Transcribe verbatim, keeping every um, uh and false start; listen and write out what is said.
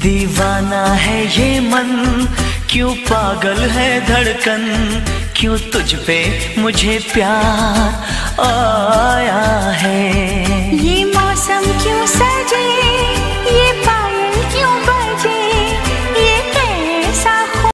दीवाना है ये मन, क्यों पागल है धड़कन, क्यों तुझ पे मुझे प्यार। आ